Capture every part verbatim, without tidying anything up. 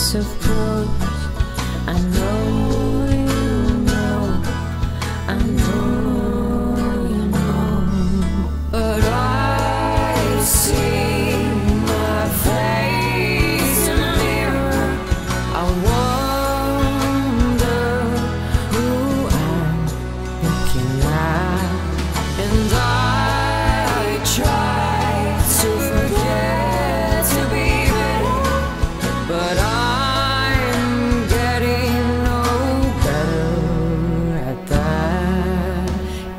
suppose I know you know, I know you know, but I see my face in a mirror. I wonder who I'm looking at, and I try to forget to be better, but I'm getting no better at that.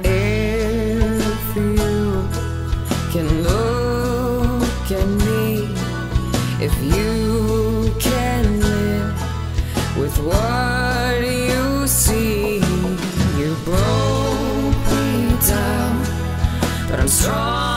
If you can look at me, if you can live with what you see, you broke me down, but I'm strong.